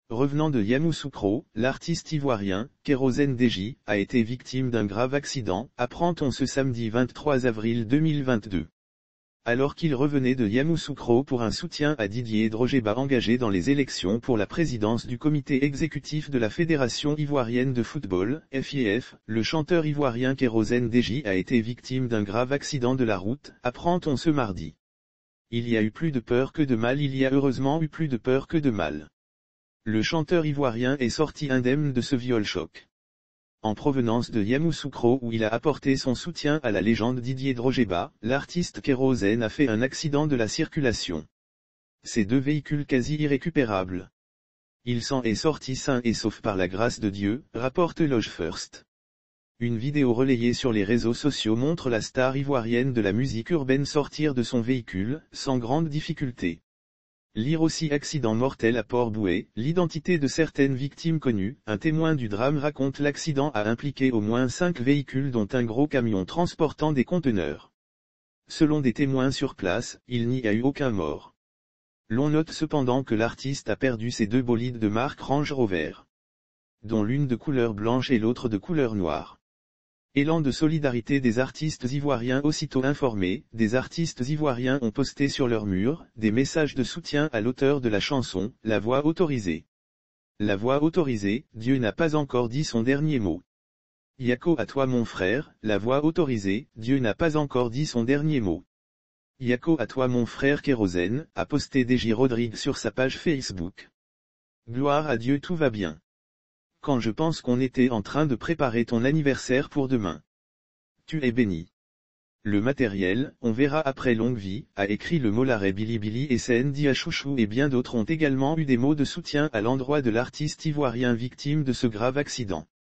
Revenant de Yamoussoukro, l'artiste ivoirien, Kérosène Deji, a été victime d'un grave accident, apprend-on ce samedi 23 avril 2022. Alors qu'il revenait de Yamoussoukro pour un soutien à Didier Drogeba engagé dans les élections pour la présidence du comité exécutif de la Fédération ivoirienne de football, FIF, le chanteur ivoirien Kérosène Deji a été victime d'un grave accident de la route, apprend-on ce mardi. Il y a eu plus de peur que de mal. Il y a heureusement eu plus de peur que de mal. Le chanteur ivoirien est sorti indemne de ce viol-choc. En provenance de Yamoussoukro où il a apporté son soutien à la légende Didier Drogeba, l'artiste Kérosène a fait un accident de la circulation. Ces deux véhicules quasi irrécupérables. Il s'en est sorti sain et sauf par la grâce de Dieu, rapporte Loge First. Une vidéo relayée sur les réseaux sociaux montre la star ivoirienne de la musique urbaine sortir de son véhicule, sans grande difficulté. Lire aussi accident mortel à Port-Bouët, l'identité de certaines victimes connues, un témoin du drame raconte l'accident a impliqué au moins 5 véhicules dont un gros camion transportant des conteneurs. Selon des témoins sur place, il n'y a eu aucun mort. L'on note cependant que l'artiste a perdu ses 2 bolides de marque Range Rover, dont l'une de couleur blanche et l'autre de couleur noire. Élan de solidarité des artistes ivoiriens. Aussitôt informés, des artistes ivoiriens ont posté sur leur mur des messages de soutien à l'auteur de la chanson, La Voix autorisée. La voix autorisée, Dieu n'a pas encore dit son dernier mot. Yako à toi mon frère, la voix autorisée, Dieu n'a pas encore dit son dernier mot. Yako à toi mon frère Kérosène, a posté Deji Rodrigue sur sa page Facebook. Gloire à Dieu, tout va bien. Quand je pense qu'on était en train de préparer ton anniversaire pour demain. Tu es béni. Le matériel, on verra après longue vie, a écrit le Molaret Bilibili et Sendi Achouchou et bien d'autres ont également eu des mots de soutien à l'endroit de l'artiste ivoirien victime de ce grave accident.